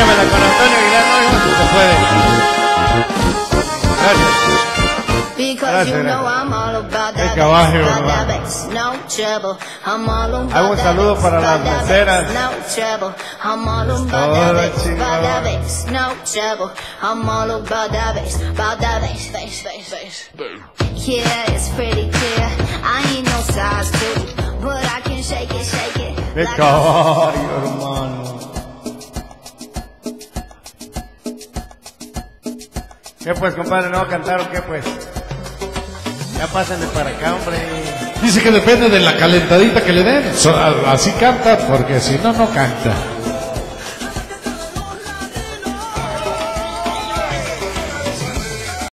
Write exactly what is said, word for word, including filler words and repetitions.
Enséñamela con Antonio Aguilar, no, si se puede. Gracias. Because you know I'm all about that caballo, bass, no trouble. I'm all about hago un saludo para las meseras. no trouble. I'm all about that bass, about that bass, no trouble. I'm all about that bass, about that bass, bass, bass, bass. Yeah, it's pretty clear. I ain't no size two, but I can shake it, shake it. ¡Qué caballo, hermano! ¿Qué pues, compadre? ¿No va a cantar o qué pues? Ya pásenle para acá, hombre. Dice que depende de la calentadita que le den. So, así canta, porque si no, no canta.